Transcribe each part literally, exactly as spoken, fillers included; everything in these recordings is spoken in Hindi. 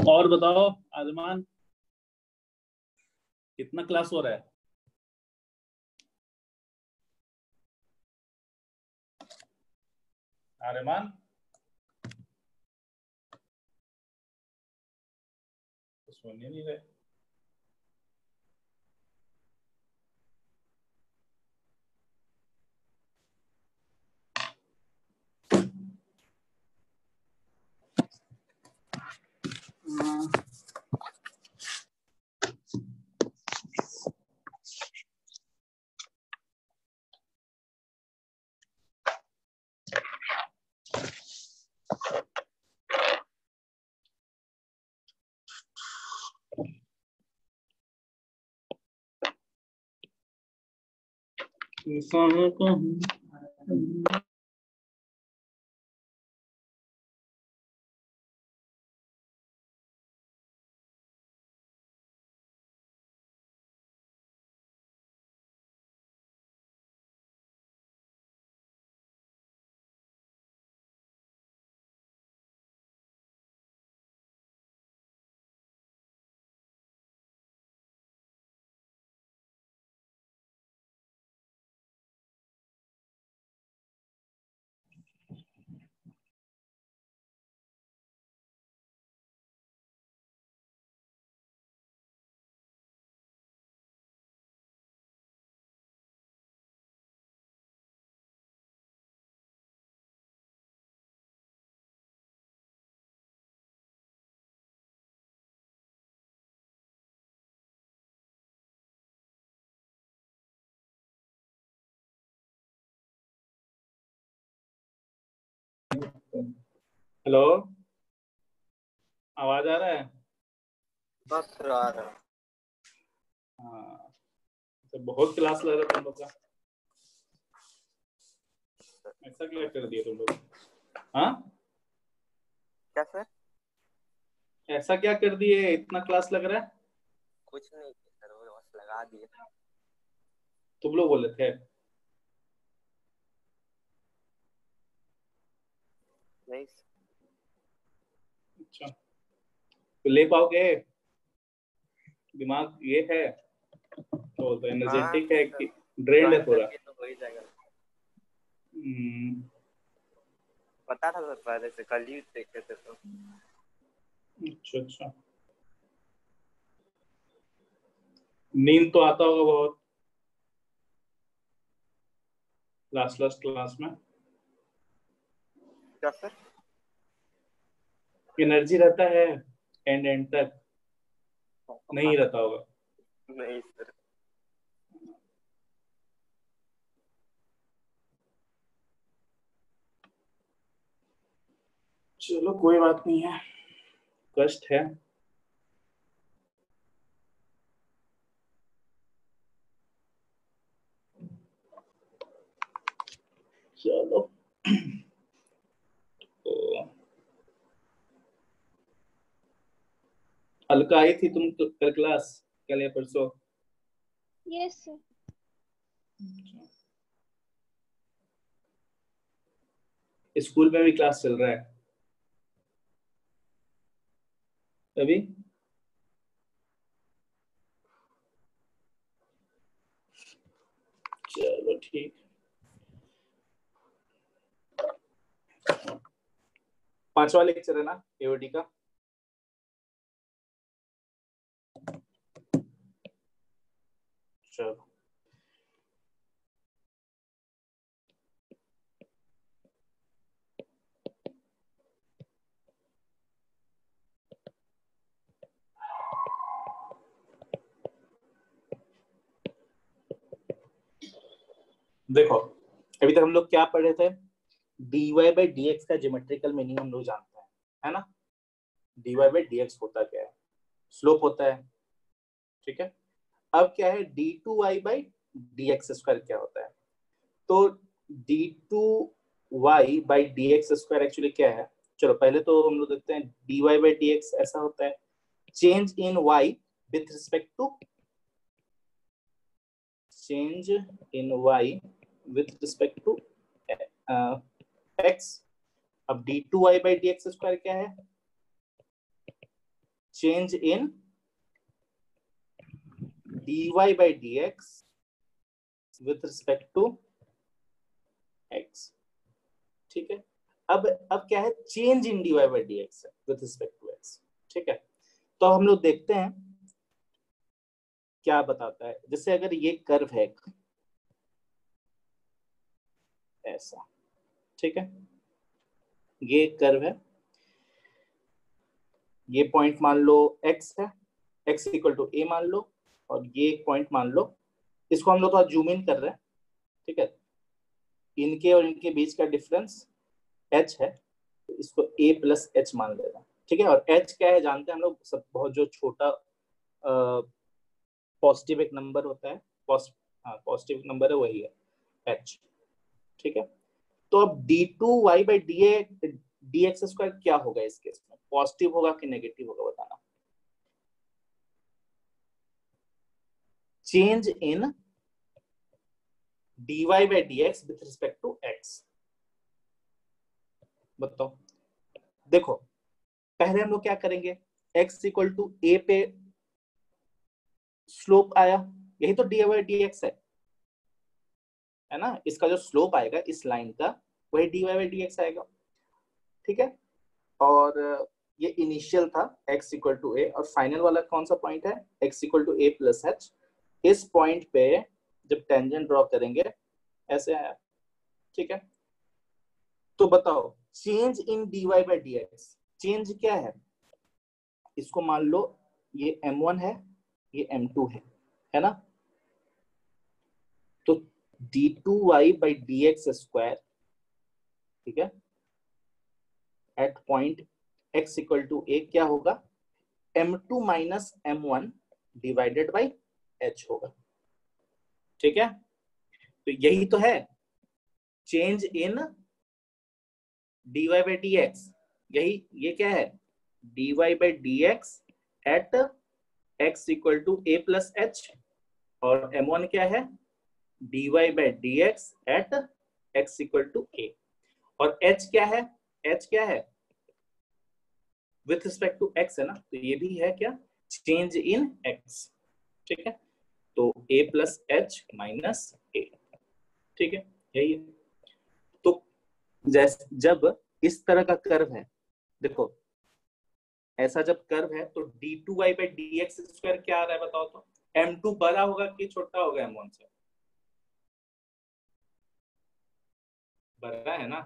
और बताओ आर्यमान, कितना क्लास हो रहा है? आर्यमान तो सुन ही नहीं रहे। इंसानों को हेलो, आवाज आ रहा है? बस आ रहा। हाँ, तो बहुत क्लास लग रहा है तुम लोग का। ऐसा क्या कर दिया तुम लोग? हाँ, क्या सर? ऐसा क्या कर दिए, इतना क्लास लग रहा है? कुछ नहीं सर, वो बस लगा दिए। तुम लोग बोले थे? नहीं। अच्छा, तो ले पाओगे? दिमाग ये है तो, तो एनर्जेटिक है कि ड्रेन्ड है पूरा? तो हो ही जाएगा। हम्म, पता था सर, पहले से कल ही देखे थे तो। अच्छा अच्छा। नींद तो आता होगा बहुत लास्ट लास्ट क्लास में? क्या सर? एनर्जी रहता है एंड एंड तक? नहीं रहता होगा? नहीं सर। चलो कोई बात नहीं है, कष्ट है। चलो तो हल्का आई थी तुम तो कल क्लास, कल या परसों? Yes sir. स्कूल में भी क्लास चल रहा है अभी? चलो ठीक। पांचवा लेक्चर है ना एओडी का? चलो देखो, अभी तक हम लोग क्या पढ़े थे? dy by dx का ज्योमेट्रिकल मीनिंग हम लोग जानते हैं, है ना? dy by dx होता क्या है? स्लोप होता है, ठीक है। अब क्या है d two y by dx square क्या होता है? तो d two y by dx square actually क्या है? चलो पहले तो हम लोग देखते हैं dy by dx ऐसा होता है change in y with respect to change in y with respect to x। अब d two y by dx square क्या है? Change in dy by dx with respect to x। ठीक है, अब अब क्या है, change in dy by dx with respect to x। ठीक है, तो हम लोग देखते हैं क्या बताता है। जैसे अगर ये कर्व है ऐसा, ठीक है, ये कर्व है, ये पॉइंट मान लो x है, x इक्वल टू a मान लो, और ये एक पॉइंट मान लो, इसको हम लोग थोड़ा जूम इन कर रहे हैं। ठीक है, इनके और इनके बीच का डिफरेंस h है, तो इसको a प्लस एच मान लेना। ठीक है, और h क्या है जानते हैं हम लोग सब, बहुत जो छोटा पॉजिटिव एक नंबर होता है, हाँ पॉजिटिव नंबर है वही है h। ठीक है, तो अब d two y by d d x square क्या होगा इस केस में, पॉजिटिव होगा कि नेगेटिव होगा बताना। Change in dy by dx with respect to x, बताओ। देखो पहले हम लोग क्या करेंगे, x इक्वल टू a पे स्लोप आया, यही तो dy by dx है, है ना, इसका जो स्लोप आएगा इस लाइन का वही dy by dx आएगा। ठीक है, और ये इनिशियल था x इक्वल टू a, और फाइनल वाला कौन सा पॉइंट है, x equal to a plus h. इस पॉइंट पे जब टेंजेंट ड्रॉ करेंगे ऐसे आया। ठीक है, तो बताओ change in dy by dx, change क्या है, इसको मान लो ये एम वन है, ये एम टू है, है ना, तो d two y by dx square, ठीक है, at point x equal to a क्या होगा, m two minus m one divided by h होगा। ठीक है, तो यही तो है change in dy by dx, यही ये क्या है, dy by dx at x equal to a plus h, और एम वन क्या है, dy by dx at x equal to a, और h क्या है, h क्या है विथ रिस्पेक्ट टू x है ना, तो ये भी है क्या, चेंज इन x। ठीक है, तो a plus h minus a। ठीक है, यही है। तो जैसे जब इस तरह का कर्व है, देखो ऐसा जब कर्व है तो d two y by d x square क्या आ रहा है बताओ तो, एम टू बड़ा होगा कि छोटा होगा एम वन से, बड़ा है ना।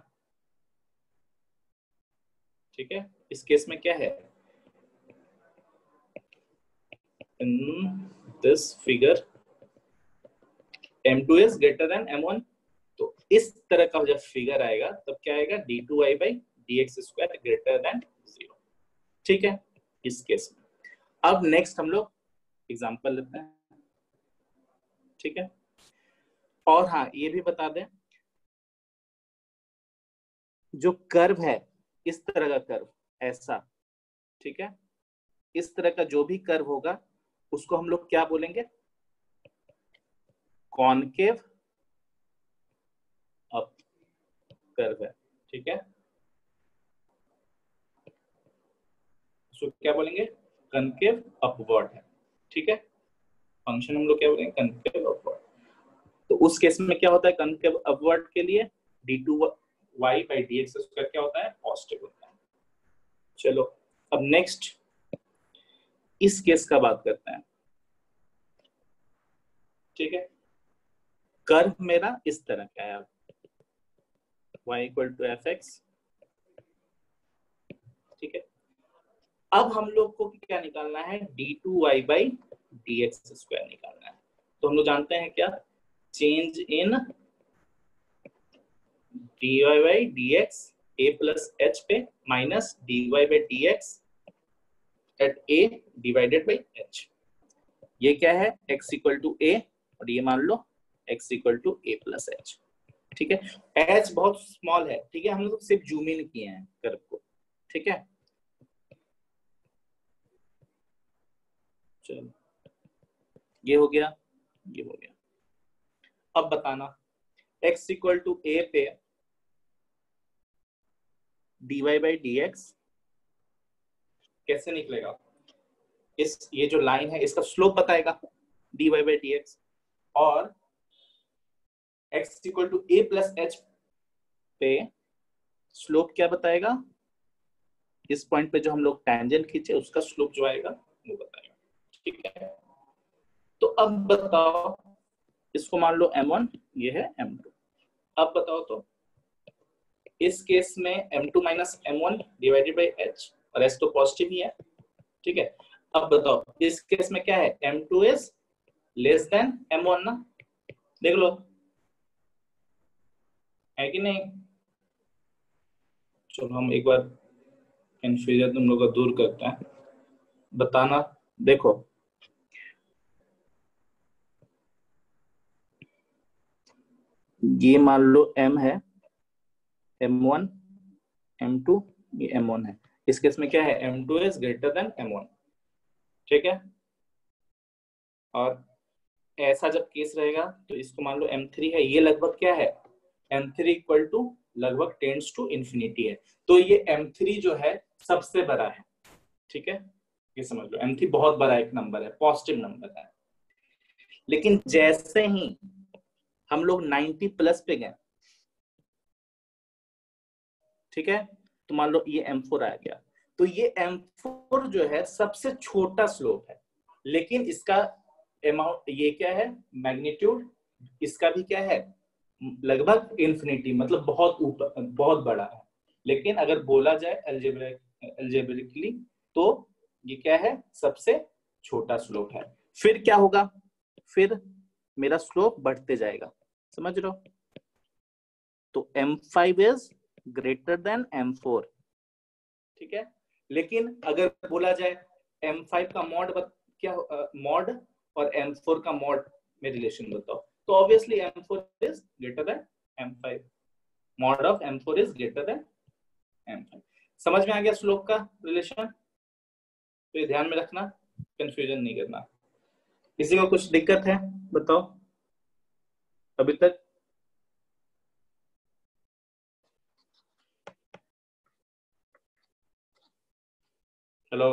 ठीक है, इस केस में क्या है, in this figure m two is greater than m one, तो इस तरह का जब फिगर आएगा तब क्या आएगा, d two y by d x square greater than zero. ठीक है, इस केस में। अब नेक्स्ट हम लोग एग्जांपल लेते हैं। ठीक है, और हाँ ये भी बता दें, जो कर्व है इस तरह का कर्व ऐसा, ठीक है, इस तरह का जो भी कर्व होगा उसको हम लोग क्या बोलेंगे, कॉनकेव अप कर्व है। ठीक है, उसको क्या बोलेंगे, कनकेव अपवर्ड है। ठीक है, फंक्शन हम लोग क्या बोलेंगे, कनकेव अपवर्ड। तो उस केस में क्या होता है, कनकेव अपवर्ड के लिए d two y by d x square क्या होता है, पॉजिटिव होता है। चलो अब नेक्स्ट इस केस का बात करते हैं। ठीक है, कर्व मेरा इस तरह का है, y equal to f x. ठीक है, अब हम लोग को क्या निकालना है, d two y by d x square निकालना है। तो हम लोग जानते हैं क्या, change in d y by d x a plus h पे minus d y by d x at a divided by h. ये क्या है, x इक्वल टू ए, और ये मान लो x equal to a plus h. ठीक है, h बहुत स्मॉल है। ठीक है, हम लोग सिर्फ जूम इन किए हैं कर्व को। ठीक है, चलो ये हो गया, ये हो गया। अब बताना x इक्वल टू ए पे dy बाई डी एक्स कैसे निकलेगा। इस ये जो लाइन है इसका स्लोप बताएगा dy बाई डी एक्स, और x equal to a plus h पे स्लोप क्या बताएगा, इस पॉइंट पे जो हम लोग टैंजेंट खींचे उसका स्लोप जो आएगा वो बताएगा। ठीक है, तो अब बताओ, इसको मान लो एम वन, ये है एम टू। अब बताओ तो इस केस में m two minus m one divided by h, और एच तो पॉजिटिव ही है। ठीक है, अब बताओ इस केस में क्या है, m two is less than m one ना, देख लो है कि नहीं। चलो हम एक बार कंफ्यूजन तुम लोग का दूर करते हैं, बताना। देखो ये मान लो m है, एम वन, एम टू, ये एम वन है। इस केस में क्या है, m two is greater than m one. ठीक है, और ऐसा जब केस रहेगा तो इसको मान लो एम थ्री है, ये लगभग क्या है, एम थ्री इक्वल टू लगभग टेंड्स टू इंफिनिटी है। तो ये एम थ्री जो है सबसे बड़ा है। ठीक है, ये समझ लो एम थ्री बहुत बड़ा एक नंबर है, पॉजिटिव नंबर है। लेकिन जैसे ही हम लोग नाइंटी प्लस पे गए, ठीक है, तो मान लो ये एम फोर आ गया, तो ये एम फोर जो है सबसे छोटा स्लोप है, लेकिन इसका अमाउंट ये क्या है, मैग्नीट्यूड इसका भी क्या है, लगभग इंफिनिटी, मतलब बहुत ऊपर, बहुत बड़ा है। लेकिन अगर बोला जाए अलजेब्रिकली तो ये क्या है, सबसे छोटा स्लोप है। फिर क्या होगा, फिर मेरा स्लोप बढ़ते जाएगा, समझ रहे हो। तो m five is greater than m four. ठीक है, लेकिन अगर बोला जाए एम फाइव का मॉड क्या, मॉड uh, और एम फोर का मॉड में रिलेशन बताओ, तो obviously m four is greater than m five, mod of m four is greater than m five. समझ में आ गया स्लोप का रिलेशन, तो ये ध्यान में रखना, कंफ्यूजन नहीं करना। किसी को कुछ दिक्कत है बताओ अभी तक। हेलो,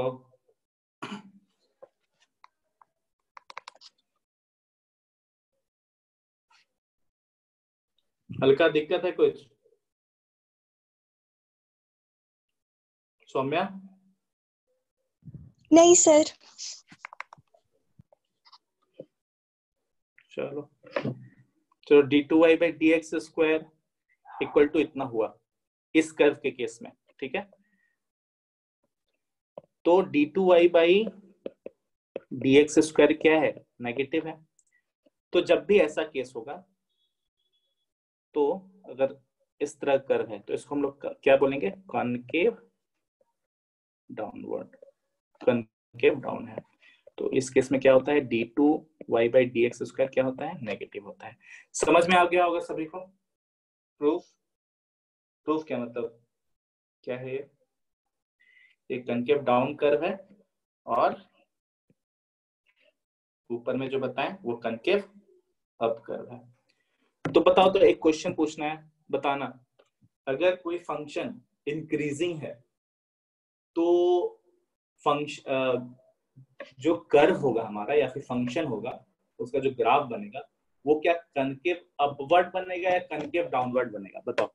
हल्का दिक्कत है कुछ, सौम्या? नहीं सर। चलो चलो d two y by d x square equal to इतना हुआ इस कर्व के केस में। ठीक है, तो d two y by d x square क्या है, नेगेटिव है। तो जब भी ऐसा केस होगा, तो अगर इस तरह कर्व है तो इसको हम लोग क्या बोलेंगे, कॉनकेव डाउनवर्ड, कॉनकेव डाउन है। तो इस केस में क्या होता है, d two y by d x square क्या होता है, नेगेटिव होता है। समझ में आ गया होगा सभी को। प्रूफ, प्रूफ क्या मतलब क्या है, ये एक कॉनकेव डाउन कर्व है और ऊपर में जो बताएं वो कॉनकेव अप कर्व है। तो बताओ, तो एक क्वेश्चन पूछना है, बताना अगर कोई फंक्शन इंक्रीजिंग है तो फंक्शन जो कर्व होगा हमारा या फिर फंक्शन होगा उसका जो ग्राफ बनेगा वो क्या कॉनकेव अपवर्ड बनेगा या कॉनकेव डाउनवर्ड बनेगा, बताओ।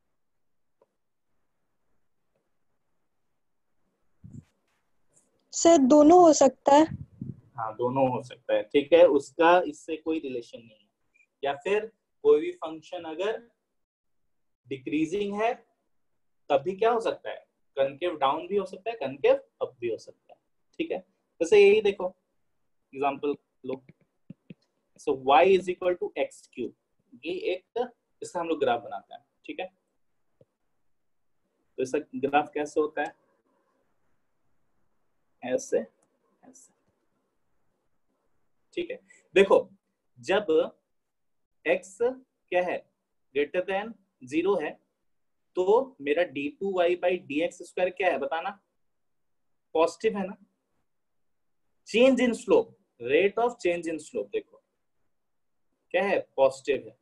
सर दोनों हो सकता है। हाँ दोनों हो सकता है, ठीक है, उसका इससे कोई रिलेशन नहीं है। या फिर कोई भी फंक्शन अगर डिक्रीजिंग है तब भी क्या हो सकता है, कॉनकेव डाउन भी हो सकता है, कॉनकेव अप भी हो सकता है। ठीक है, जैसे यही देखो एग्जांपल लो, so y is equal to x cube, ये एक इसका हम लोग ग्राफ बनाते हैं। ठीक है, तो इसका ग्राफ कैसे होता है, ऐसे ऐसे। ठीक है, देखो जब x क्या है, ग्रेटर देन जीरो है, तो मेरा d two y by d x square क्या है बताना, पॉजिटिव है ना। Change in slope, rate of change in slope देखो क्या है, पॉजिटिव है।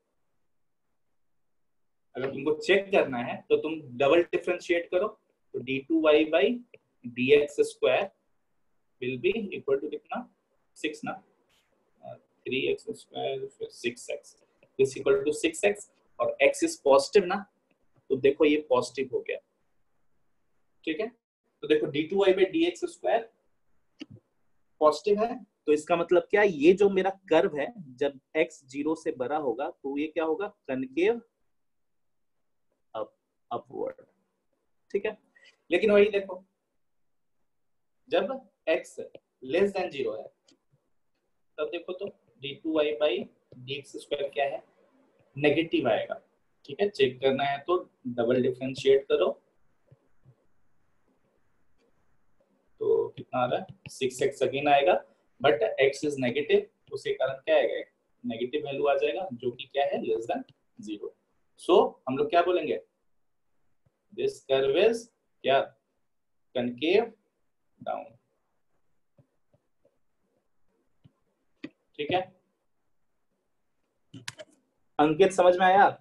अगर तुमको चेक करना है तो तुम डबल डिफरेंशिएट करो, तो d two y by d x square will be equal to कितना, सिक्स ना, थ्री एक्स स्क्वायर फिर six x is equal to six x और x इज पॉजिटिव ना, तो देखो ये पॉजिटिव हो गया, ठीक है। तो देखो d two y by d x square positive है, तो इसका मतलब क्या, ये जो मेरा कर्व है जब x जीरो से बड़ा होगा तो ये क्या होगा, कनकेव अप अपवर्ड, ठीक है। लेकिन वही देखो जब x लेस देन जीरो है तब देखो तो d two y by d x square क्या है, नेगेटिव आएगा, ठीक है। चेक करना है तो डबल डिफरेंशिएट करो तो कितना आ रहा है, सिक्स एक्स अगेन आएगा, बट x इज नेगेटिव, उसके कारण क्या आएगा, नेगेटिव वैल्यू आ जाएगा जो कि क्या है, लेस देन जीरो। सो हम लोग क्या बोलेंगे, दिस कर्व इज क्या, कनकेव डाउन, ठीक है। अंकित समझ में आया?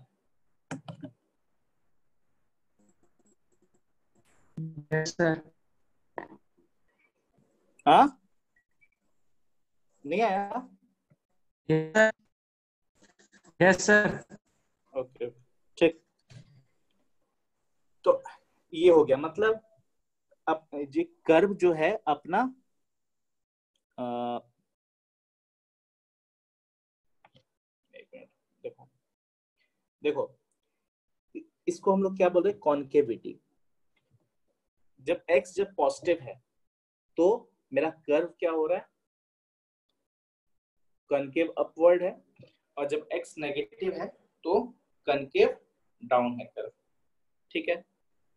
Yes sir. हाँ नहीं आया? Yes sir. ओके ठीक, तो ये हो गया, मतलब अब ये कर्व जो है अपना आ, एक मिनट देखो देखो इसको हम लोग क्या बोल रहे हैं, कॉन्केविटी। जब x जब पॉजिटिव है तो मेरा कर्व क्या हो रहा है, कनकेव अपवर्ड है, और जब x नेगेटिव है तो कनकेव डाउन है कर्व, ठीक है।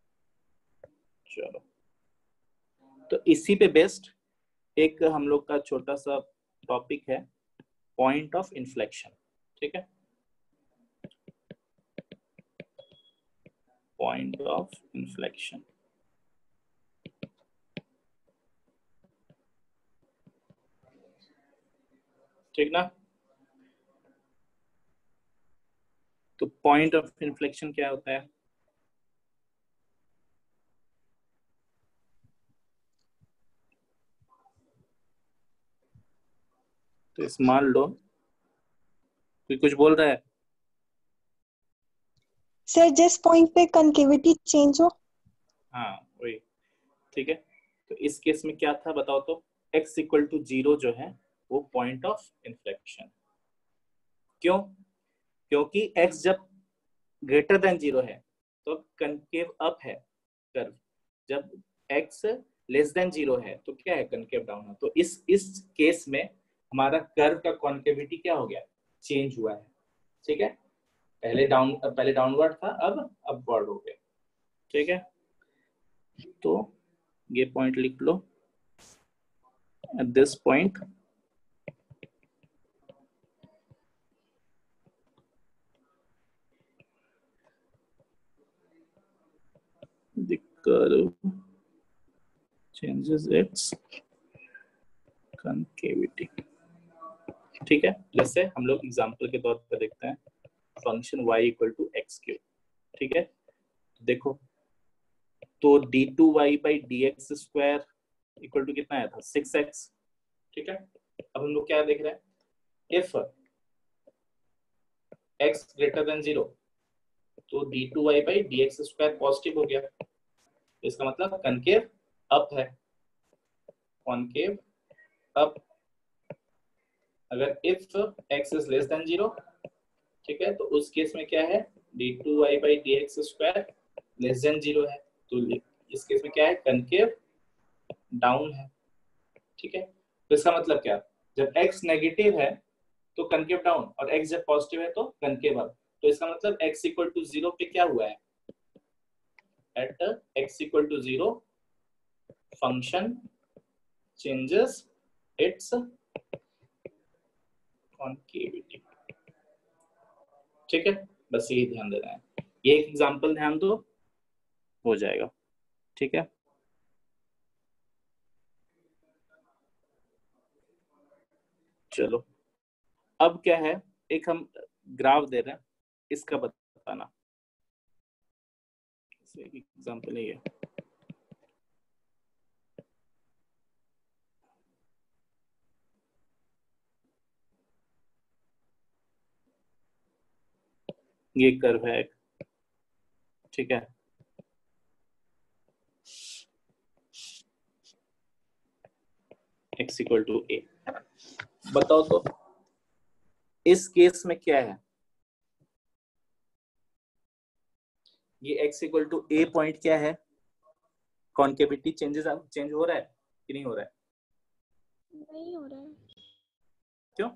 चलो तो इसी पे बेस्ड एक हम लोग का छोटा सा टॉपिक है, पॉइंट ऑफ इन्फ्लेक्शन, ठीक है। पॉइंट ऑफ इन्फ्लेक्शन, ठीक ना। तो पॉइंट ऑफ इन्फ्लेक्शन क्या होता है, तो इस मान लो कोई कुछ बोल रहा है, सर जिस पॉइंट पे कनकेविटी चेंज हो। हाँ वही, ठीक है। तो इस केस में क्या था बताओ तो, x इक्वल टू जीरो जो है वो पॉइंट ऑफ इन्फ्लेक्शन, क्यों, क्योंकि x जब ग्रेटर देन जीरो है तो कनकेव अप है कर्व, जब x लेस देन जीरो है तो क्या है, कनकेव डाउन है। तो इस इस केस में हमारा कर्व का कॉन्केविटी क्या हो गया, चेंज हुआ है, ठीक है। पहले डाउन पहले डाउनवर्ड था, अब अपवर्ड हो गया, ठीक है। तो ये पॉइंट लिख लो, at this point the curve changes its concavity, ठीक है। जैसे हम लोग एग्जांपल के तौर पर देखते हैं, function y equal to x cube, ठीक है। देखो तो d two y by d x square equal to कितना आया था, सिक्स एक्स, ठीक है। अब हम लोग क्या देख रहे हैं, if x greater than zero तो d two y by d x square positive हो गया, इसका मतलब कनकेव अप है, कॉनकेव अप। अगर if x is less than zero, ठीक है, तो उस केस में क्या है, d two y by d x square less than zero है, तो इस केस में क्या है, कनकेव डाउन है, ठीक है। तो इसका मतलब क्या, जब x नेगेटिव है तो कनकेव डाउन, और x जब पॉजिटिव है तो कनकेव अप। तो इसका मतलब x इक्वल टू जीरो पे क्या हुआ है, at x equal to zero function changes its concavity, ठीक है। बस यही ध्यान देना है, ये एक एग्जांपल ध्यान दो हो जाएगा, ठीक है। चलो अब क्या है, एक हम ग्राफ दे रहे हैं, इसका बताना, एग्जांपल नहीं है, ये कर्व है एक, ठीक है। x equal to a. बताओ तो इस केस में क्या है, ये x equal to a point क्या है, कॉन्केविटी चेंजेस चेंज हो रहा है कि नहीं हो रहा है? नहीं हो रहा है। क्यों?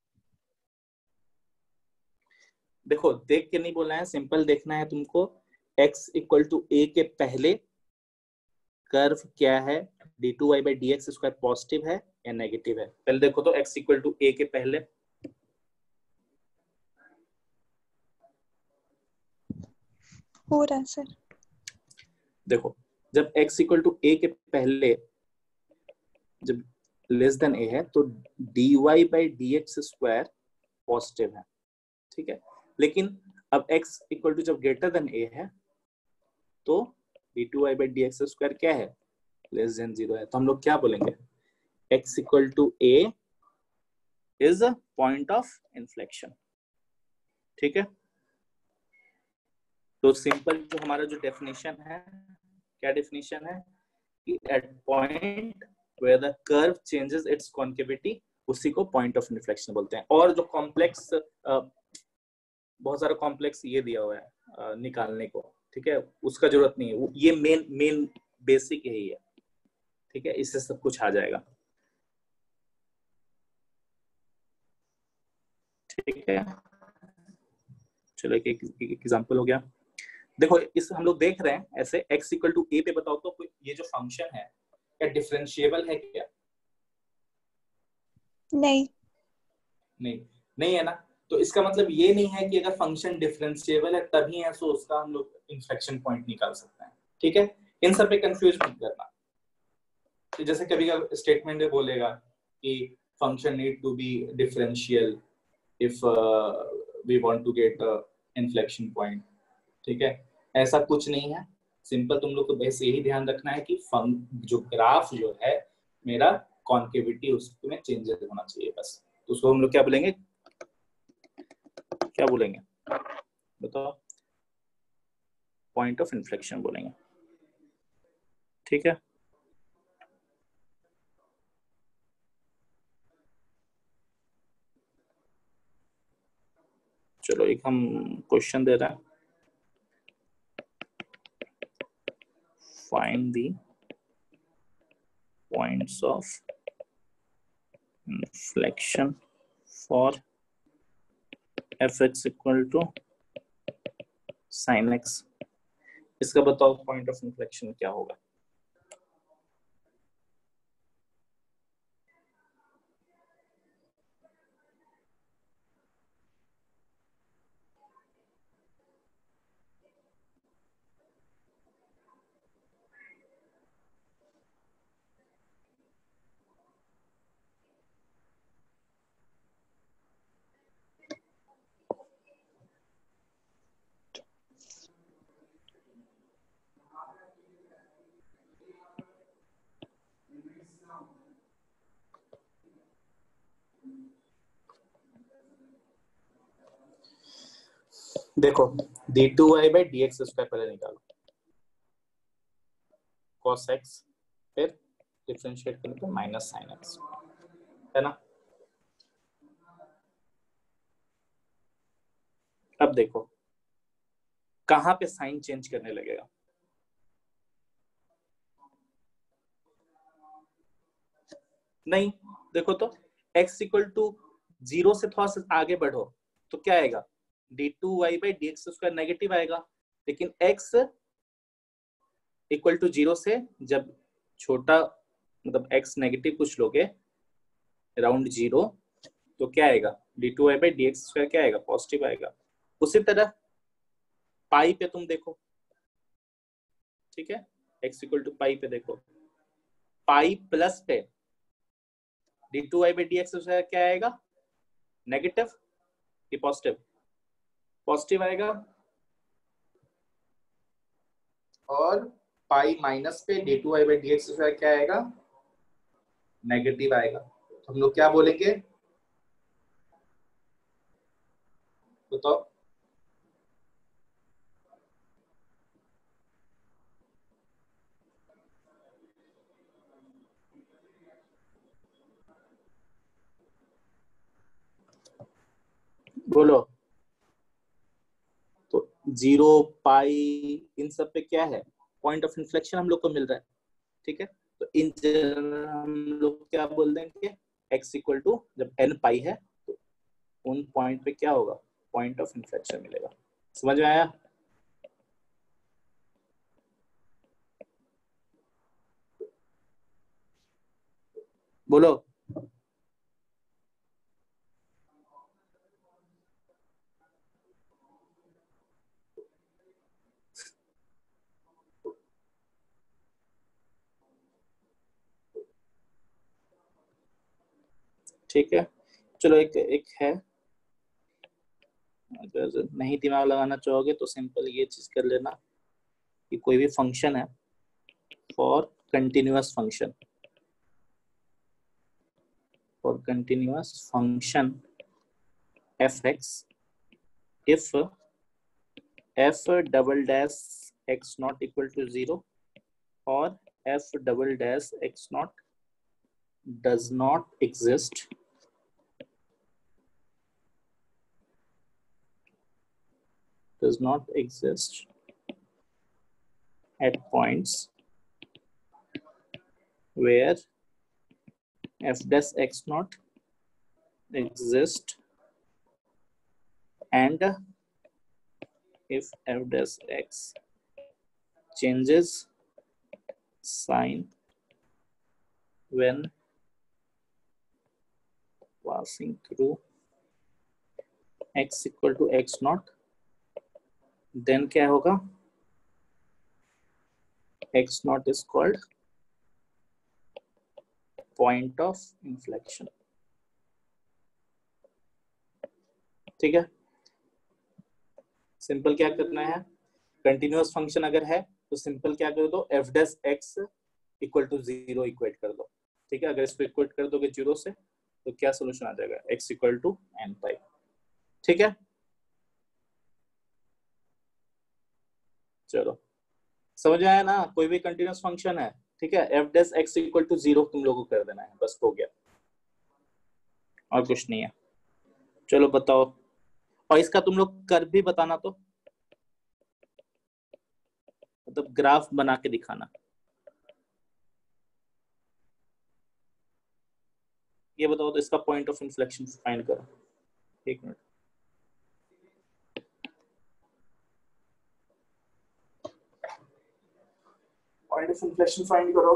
देखो देख के नहीं बोलना है, सिंपल देखना है तुमको। x इक्वल टू ए के पहले कर्व क्या है, d two y by d x square positive है या नेगेटिव है? पहले देखो तो x इक्वल टू ए के पहले हो रहा है सर। देखो जब x इक्वल टू ए के पहले जब लेस देन ए है तो d y by d x square positive है, ठीक है। लेकिन अब x इक्वल टू जब ग्रेटर देन ए है तो d two y by d x square क्या है, लेस देन जीरो है। तो हम लोग क्या बोलेंगे, x equal to a is a point of inflection, ठीक है। तो सिंपल जो हमारा जो डेफिनेशन है, क्या डेफिनेशन है कि at point where the curve changes its concavity, उसी को पॉइंट ऑफ इन्फ्लेक्शन बोलते हैं। और जो कॉम्प्लेक्स, बहुत सारा कॉम्प्लेक्स ये दिया हुआ है निकालने को, ठीक है, उसका जरूरत नहीं है, ये मेन मेन बेसिक यही है, ठीक है, इससे सब कुछ आ जाएगा, ठीक है। चलो एक एग्जांपल हो गया। देखो इस हम लोग देख रहे हैं ऐसे x इक्वल टू ए पे बताओ तो ये जो फंक्शन है क्या डिफरेंशिएबल है क्या? नहीं नहीं नहीं है ना। तो इसका मतलब ये नहीं है कि अगर फंक्शन डिफरेंशिएबल है तभी है सो उसका हम लोग इन्फ्लेक्शन पॉइंट निकाल सकते हैं, ठीक है। इन सब पे कंफ्यूज मत करना। तो जैसे कभी कभी स्टेटमेंट में बोलेगा कि function need to be differential if we want to get inflection point, ठीक है, ऐसा कुछ नहीं है। सिंपल तुम लोग को बस यही ध्यान रखना है कि जो ग्राफ जो है मेरा कॉन्केविटी उसमें चेंजेस होना चाहिए बस। तो उसको हम लोग क्या बोलेंगे, क्या बोलेंगे बताओ, पॉइंट ऑफ इन्फ्लेक्शन बोलेंगे, ठीक है। चलो एक हम क्वेश्चन दे रहे हैं, find the points of inflection for fx equal to sin x। इसका बताओ पॉइंट ऑफ इन्फ्लेक्शन क्या होगा? देखो d two y by d x square पहले निकालो, cos x, फिर डिफरेंशिएट करने पे माइनस साइन x, है ना। अब देखो कहां पे साइन चेंज करने लगेगा, नहीं देखो तो x इक्वल टू जीरो से थोड़ा सा आगे बढ़ो तो क्या आएगा, d two y by d x square negative आएगा। लेकिन x इक्वल टू जीरो से जब छोटा मतलब x नेगेटिव कुछ लोगे अराउंड जीरो तो क्या आएगा, d two y by d x square क्या आएगा, पॉजिटिव आएगा। उसी तरह पाई पे तुम देखो, ठीक है, x इक्वल टू पाई पे देखो, पाई प्लस पे d two y by d x square क्या आएगा, नेगेटिव कि पॉजिटिव, पॉजिटिव आएगा। और पाई माइनस पे d two y by d x square क्या आएगा, नेगेटिव आएगा। तो हम लोग क्या बोलेंगे बताओ, बोलो। तो जीरो पाई इन सब पे क्या है, पॉइंट ऑफ इन्फ्लेक्शन हम लोग को मिल रहा है, ठीक है। तो इन जनरल हम लोग क्या बोल देंगे, x इक्वल टू जब n पाई है तो उन पॉइंट पे क्या होगा, पॉइंट ऑफ इन्फ्लेक्शन मिलेगा। समझ में आया? बोलो। ठीक है, चलो एक एक है, अगर नहीं दिमाग लगाना चाहोगे तो सिंपल ये चीज कर लेना कि कोई भी फंक्शन है for continuous function, for continuous function f x, if f double dash x not equal to zero और f double dash x not does not exist does not exist at points where f dash x naught exist and if f dash x changes sign when passing through x equal to x naught, then क्या होगा, x naught is called point of inflection। ठीक है, सिंपल क्या करना है, कंटिन्यूअस फंक्शन अगर है तो सिंपल क्या कर दो, f dash x equal to zero equate कर दो। ठीक है, अगर इसको इक्वेट कर दोगे जीरो से तो क्या सोल्यूशन आ जाएगा, x equal to n pi. ठीक है, चलो समझ आया ना, कोई भी कंटिन्यूअस फंक्शन है, ठीक है, f dash x equal to zero तुम लोगों को कर देना है, बस हो गया, और कुछ नहीं है। चलो बताओ, और इसका तुम लोग कर भी बताना, तो मतलब ग्राफ बना के दिखाना। ये बताओ तो इसका पॉइंट ऑफ इन्फ्लेक्शन फाइंड करो, एक minute. Point of inflection find करो।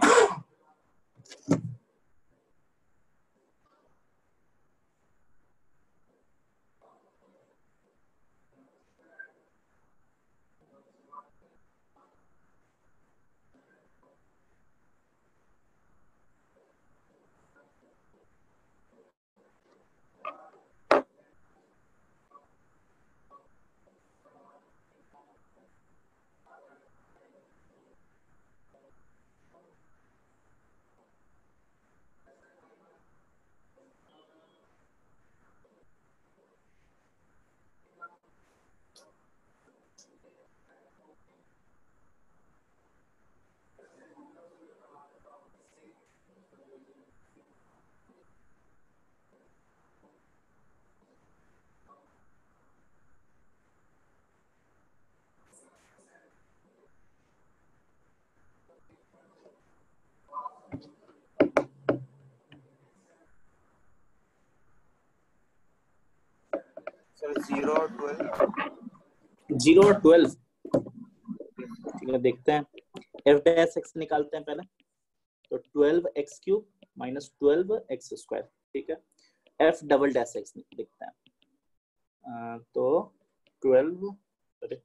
सर जीरो और ट्वेल्व, जीरो और ट्वेल्व, ठीक है, देखते हैं। एफ डैश एक्स निकालते हैं पहले, तो twelve x cube minus twelve x square, ठीक है। एफ डबल डैश एक्स देखते हैं, आ, तो ट्वेल्व अरे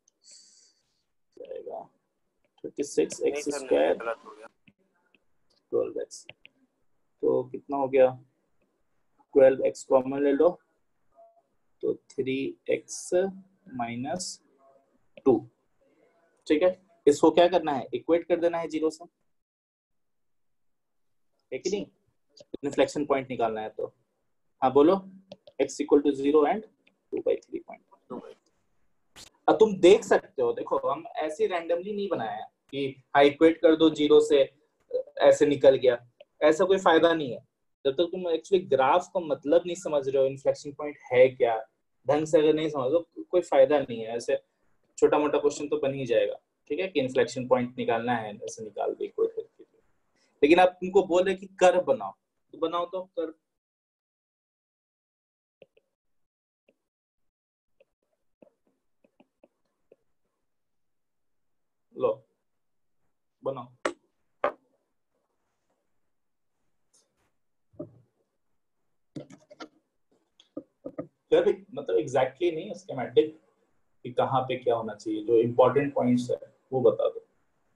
जाएगा thirty six x square twelve x, तो कितना हो गया, ट्वेल्व एक्स कॉमन ले लो तो थ्री एक्स माइनस टू, ठीक है। इसको क्या करना है, इक्वेट कर देना है जीरो से, है कि नहीं, इन्फ्लेक्शन पॉइंट निकालना है तो। हाँ बोलो, x equal to zero and two by three point. अब तुम देख सकते हो, देखो हम ऐसे रैंडमली नहीं बनाया है कि हाँ इक्वेट कर दो जीरो से ऐसे निकल गया, ऐसा कोई फायदा नहीं है। जब तक तुम एक्चुअली ग्राफ का मतलब नहीं समझ रहे हो, इन्फ्लेक्शन पॉइंट है क्या, ढंग से अगर नहीं समझो तो कोई फायदा नहीं है। ऐसे छोटा मोटा क्वेश्चन तो बन ही जाएगा, ठीक है, कि इन्फ्लेक्शन पॉइंट निकालना है, ऐसे निकाल दे कोई फर्क नहीं। लेकिन आप तुमको बोल रहे कि कर्व बनाओ, तो बनाओ तो कर्व। लो बनाओ। कर्व मतलब एग्जैक्टली नहीं, स्कीमेटिक कि कहाँ पे क्या होना चाहिए, जो इम्पोर्टेंट पॉइंट्स है वो बता दो।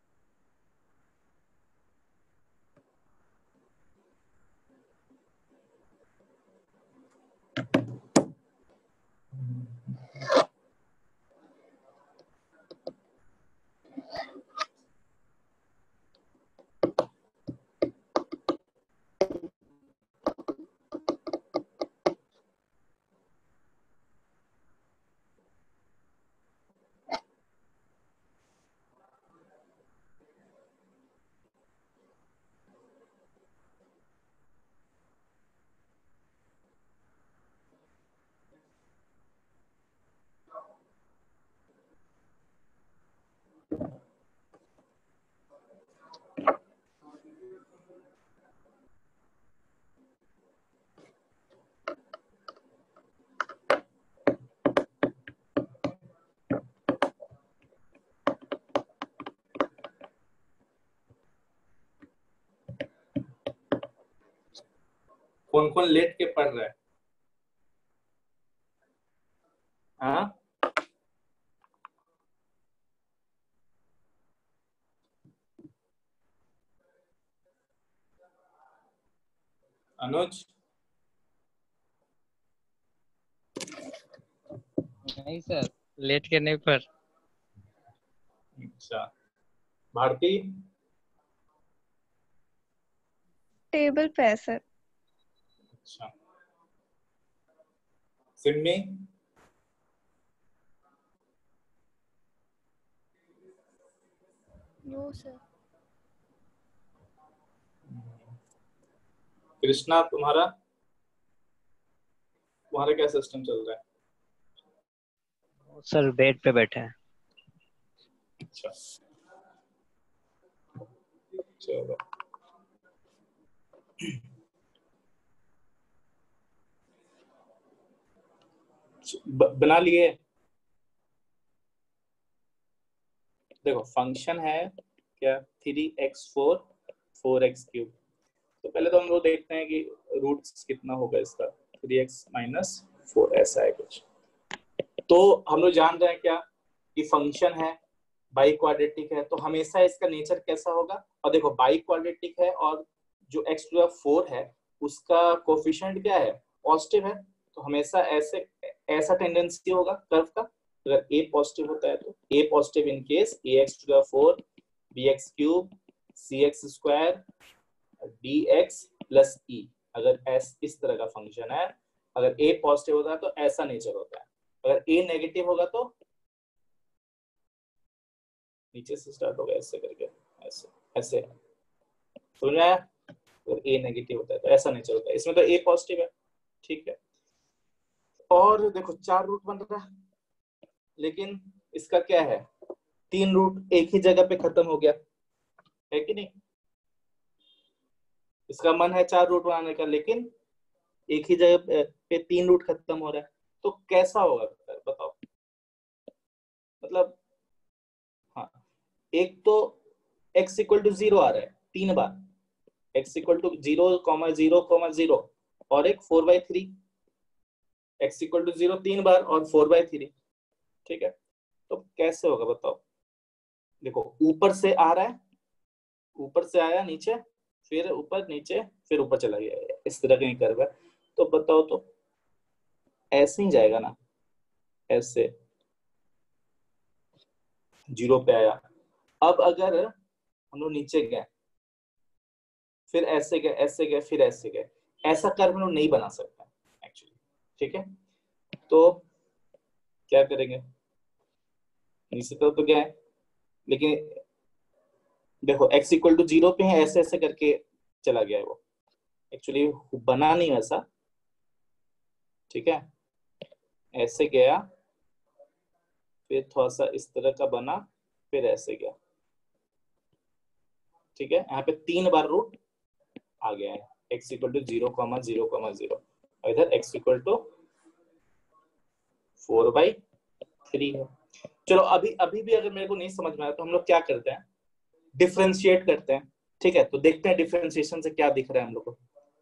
कौन कौन लेट के पढ़ रहा है? हाँ अनुज? नहीं सर, लेट के नहीं पर। अच्छा, भारती? टेबल पे है सर। अच्छा, सिम्मी? No sir. कृष्णा तुम्हारा तुम्हारा क्या सिस्टम चल रहा है? सर बेड पे बैठे हैं। अच्छा चलो, ब- बना लिए? देखो फंक्शन है क्या, three x four four x cube. तो पहले तो हम लोग देखते हैं कि रूट्स कितना होगा इसका, थ्री एक्स माइनस फोर, ऐसा है कुछ। तो हम लोग जान रहे हैं क्या कि फंक्शन है, बाई क्वाड्रेटिक है, तो हमेशा इसका नेचर कैसा होगा। और देखो बाई क्वाड्रेटिक है और जो एक्स टू द फोर है उसका कोफिशिएंट क्या है, पॉजिटिव है, तो हमेशा ऐसे ऐसा टेंडेंसी होगा कर्व का। अगर ए पॉजिटिव होता है तो a positive in case a x two the four b x cube c x square d x plus e, अगर एस इस तरह का फंक्शन है, अगर ए पॉजिटिव होता है तो ऐसा नेचर होता है। अगर ए नेगेटिव होगा तो नीचे से स्टार्ट होगा ऐसे करके, ऐसे ऐसे, समझ में आया? अगर ए नेगेटिव होता है तो ऐसा नेचर होता है, इसमें तो ए पॉजिटिव है, ठीक है। और देखो चार रूट बन रहा है, लेकिन इसका क्या है, तीन रूट एक ही जगह पे खत्म हो गया है कि नहीं। इसका मन है चार रूट बनाने का, लेकिन एक ही जगह पे तीन रूट खत्म हो रहा है, तो कैसा होगा बताओ। मतलब हाँ, एक तो x इक्वल टू जीरो आ रहा है तीन बार, x equal to zero comma zero comma zero, और एक four by three, x equal to zero तीन बार और फोर बाई थ्री, ठीक है। तो कैसे होगा बताओ। देखो ऊपर से आ रहा है, ऊपर से आया नीचे, फिर ऊपर नीचे, फिर ऊपर चला गया, इस तरह का कर्व है। तो बताओ तो ऐसे ही जाएगा ना, ऐसे जीरो पे आया। अब अगर हम लोग नीचे गए, फिर ऐसे गए, ऐसे गए, फिर ऐसे गए, ऐसा कर्व हम लोग नहीं बना सकते एक्चुअली, ठीक है। तो क्या करेंगे, नीचे तो, तो गए, लेकिन देखो x इक्वल टू जीरो पे है, ऐसे ऐसे करके चला गया है वो, एक्चुअली बना नहीं वैसा, ठीक है, ऐसे गया, फिर थोड़ा सा इस तरह का बना, फिर ऐसे गया, ठीक है। यहाँ पे तीन बार रूट आ गया है, x equal to zero comma zero comma zero, इधर x equal to four by three है। चलो अभी अभी भी अगर मेरे को नहीं समझ में आया तो हम लोग क्या करते हैं, डिफरेंशिएट करते हैं, ठीक है। तो देखते हैं डिफरेंशिएशन से क्या दिख रहा है हम लोग को।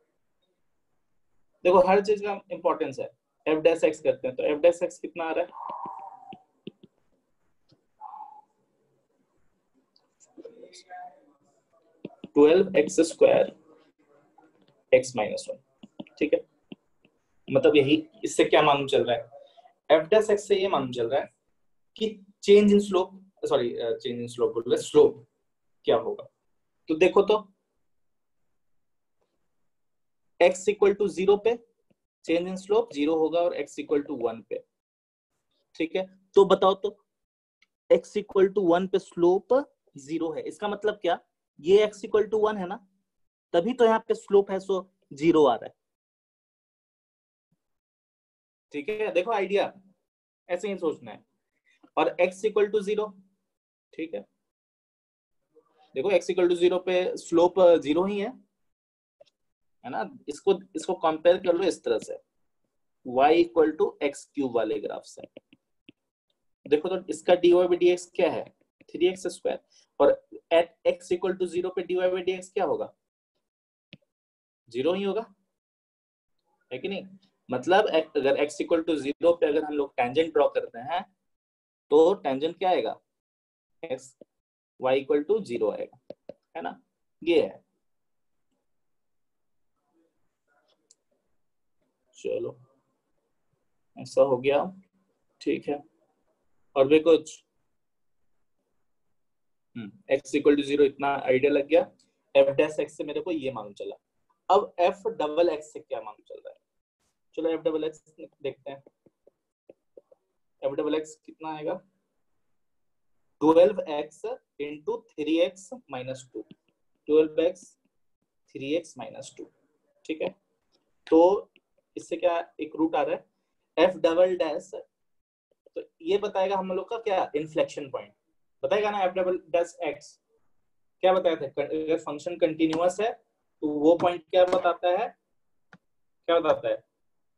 देखो हर चीज का इंपॉर्टेंस है। एफ डैश एक्स करते हैं, तो एफ डैश एक्स कितना आ रहा है, twelve x square x minus one, ठीक है। मतलब यही, इससे क्या मालूम चल रहा है, एफ डैश एक्स से ये मालूम चल रहा है कि change in slope, sorry change in slope बोल रहे, स्लोप क्या होगा। तो देखो तो x इक्वल टू जीरो पे चेंज इन स्लोप जीरो होगा और x इक्वल टू वन पे, ठीक है। तो बताओ तो x इक्वल टू वन पे स्लोप जीरो है, इसका मतलब क्या, ये x इक्वल टू वन है ना, तभी तो यहाँ पे स्लोप है, सो जीरो आ रहा है, ठीक है। देखो आइडिया ऐसे ही सोचना है। और x इक्वल टू जीरो, ठीक है, देखो x इक्वल टू जीरो पे स्लोप जीरो ही है है ना। इसको इसको कंपेयर कर लो इस तरह से, y equal to x cube वाले ग्राफ से, देखो तो इसका dy बाई dx क्या है, थ्री एक्स स्क्वायर, और at x equal to zero पे dy बाई dx क्या होगा, जीरो ही होगा, है कि नहीं। मतलब अगर x इक्वल टू जीरो पे अगर हम लोग टेंजेंट ड्रॉ करते हैं तो टेंजेंट क्या आएगा, x y equal to zero आएगा, है ना, ये है। चलो ऐसा हो गया, ठीक है। और भी कुछ, x इक्वल टू जीरो इतना आइडिया लग गया। f डैश x से मेरे को ये मालूम चला, अब f डबल x से क्या मालूम चल रहा है, चलो f डबल x देखते हैं। f डबल x कितना आएगा, twelve x into three x minus two, twelve x three x minus two, ठीक है। तो इससे क्या एक रूट आ रहा है, f डबल डैश, तो ये बताएगा हम लोग का क्या इन्फ्लेक्शन पॉइंट बताएगा ना, f डबल डैश x क्या बताया था, अगर फंक्शन कंटिन्यूअस है तो वो पॉइंट क्या बताता है, क्या बताता है,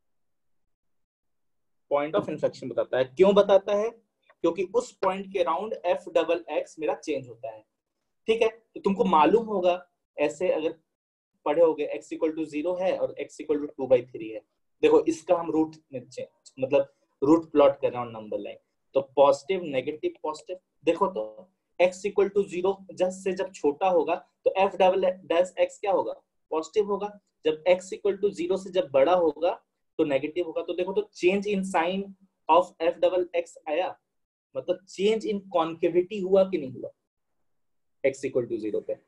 पॉइंट ऑफ इन्फ्लेक्शन बताता है। क्यों बताता है, क्योंकि उस पॉइंट के अराउंड f डबल x मेरा चेंज होता है, ठीक है। तो तुमको मालूम होगा ऐसे अगर पढ़े होगे x इक्वल टू जीरो है और x equal to two by three है, देखो इसका हम रूट मतलब रूट प्लॉट कर रहे हैं नंबर लाइन, तो पॉजिटिव नेगेटिव पॉजिटिव, देखो तो x इक्वल टू जीरो से जब छोटा होगा तो f डबल डैश x क्या होगा, पॉजिटिव होगा, जब x इक्वल टू जीरो से जब बड़ा होगा तो नेगेटिव होगा। तो देखो तो change in sine of f double x आया, मतलब चेंज इन कॉन्केविटी हुआ कि नहीं हुआ x इक्वल टू जीरो पे,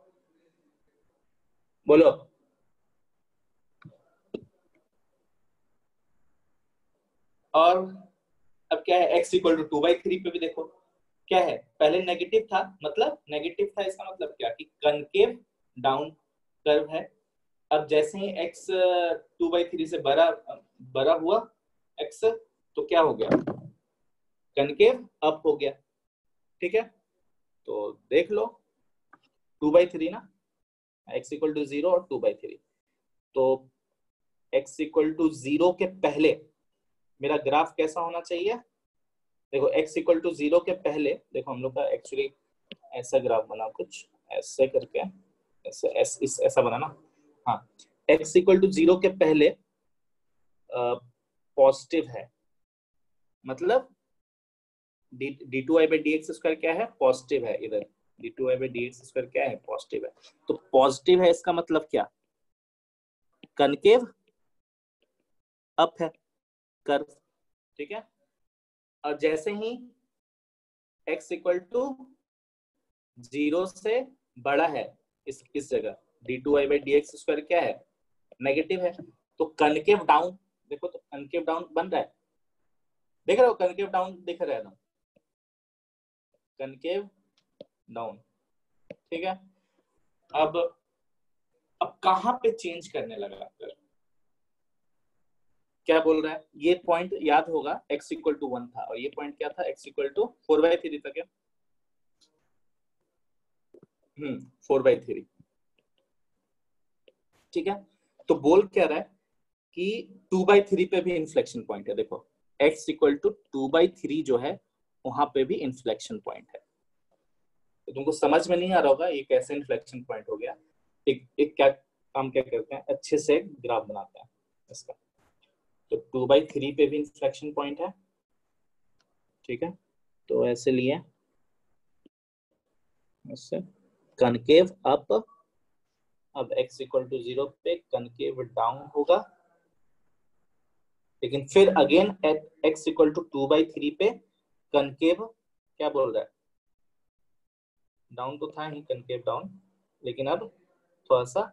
बोलो। और अब क्या है, x equal to two by three पे भी देखो क्या है, पहले नेगेटिव था, मतलब नेगेटिव था, इसका मतलब क्या कि कनकेव डाउन कर्व है। अब जैसे ही x टू बाई थ्री से बड़ा बड़ा हुआ x, तो क्या हो गया, कनकेव अप हो गया, ठीक है। तो देख लो टू बाई थ्री ना, x इक्वल टू जीरो और टू बाई थ्री, तो x इक्वल टू जीरो के पहले मेरा ग्राफ कैसा होना चाहिए, देखो x इक्वल टू जीरो के पहले, देखो हम लोग का एक्चुअली ऐसा ग्राफ बना, कुछ ऐसे करके ऐसे ऐस, इस ऐसा बना ना, हाँ, x इक्वल टू जीरो के पहले पॉजिटिव है, मतलब d two I by d x square क्या है, पॉजिटिव है, इधर d two I by d x square क्या है, पॉजिटिव है। तो पॉजिटिव है इसका मतलब क्या, कनकेव अप है कर्व, ठीक है। और जैसे ही x इक्वल टू जीरो से बड़ा है इस इस जगह d two I by d x square क्या है, नेगेटिव है, तो कनकेव डाउन, देखो तो कनकेव डाउन बन रहा है, देख रहे हो कनकेव डाउन दिख रहा है ना, कनकेव डाउन, ठीक है। अब अब कहां पे चेंज करने लगा कर, क्या बोल रहा है, ये पॉइंट याद होगा x इक्वल टू वन था और ये पॉइंट क्या था, x equal to four by three था क्या, हम्म फोर बाई थ्री, ठीक है। तो बोल क्या रहा है कि टू बाई थ्री पे भी इन्फ्लेक्शन पॉइंट है, देखो x equal to two by three जो है वहां पे भी इन्फ्लेक्शन पॉइंट है। तो तुमको समझ में नहीं आ रहा होगा ये कैसे इन्फ्लेक्शन पॉइंट हो गया, एक एक क्या काम क्या करते हैं, अच्छे से ग्राफ बनाते हैं इसका। तो टू बाई थ्री पे भी इन्फ्लेक्शन पॉइंट है, ठीक है, तो ऐसे लिए ऐसे कनकेव अप, अब x इक्वल टू जीरो पे कनकेव डाउन होगा, लेकिन फिर again x equal to two by three पे कनकेव क्या बोल रहा है, डाउन तो था ही कनकेव डाउन, लेकिन अब थोड़ा सा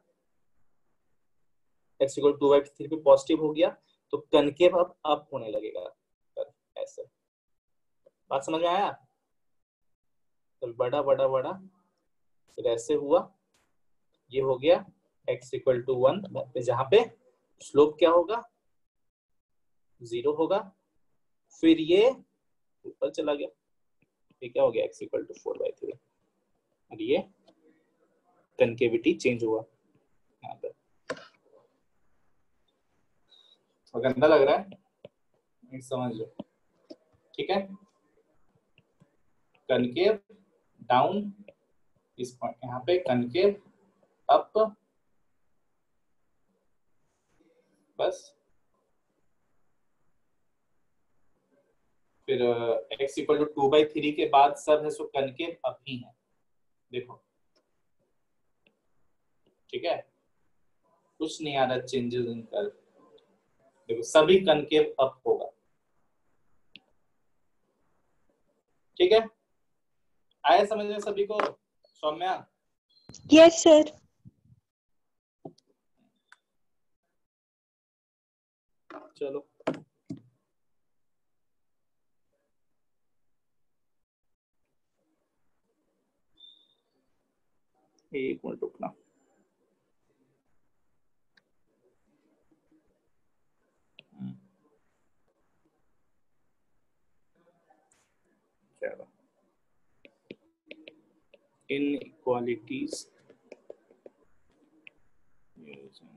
x equal two by three पे पॉजिटिव हो गया तो कनकेव अब अप होने लगेगा, ऐसे बात समझ में आया, तो बड़ा बड़ा बड़ा फिर ऐसे हुआ, ये हो गया x इक्वल टू वन, जहां पे स्लोप क्या होगा, जीरो होगा, फिर ये ऊपर चला गया, ये क्या हो गया x equal to four by three, और ये कनकेविटी चेंज हुआ यहाँ पे। तो गंदा लग रहा है, समझ लो, ठीक है, कनकेव डाउन, इस पॉइंट यहाँ पे कनकेव अप, बस फिर x equal to two by three के बाद सब है सो कनकेव अप ही है, देखो ठीक है, कुछ नहीं आ रहा चेंजेस इन कर्व, देखो सभी कनकेव अप होगा, ठीक है, आया समझ में सभी को, सौम्या? Yes sir. चलो एक मिनट रुकना, चलो inequalities using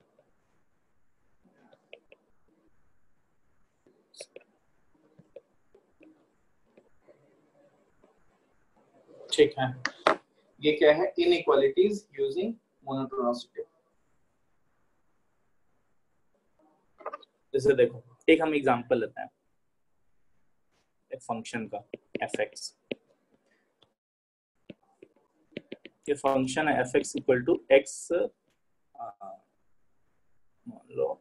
ठीक है, ये क्या है, inequalities using monotonicity। जैसे देखो एक हम एग्जांपल लेते हैं एक फंक्शन का fx, ये फंक्शन है fx इक्वल टू एक्स मान लो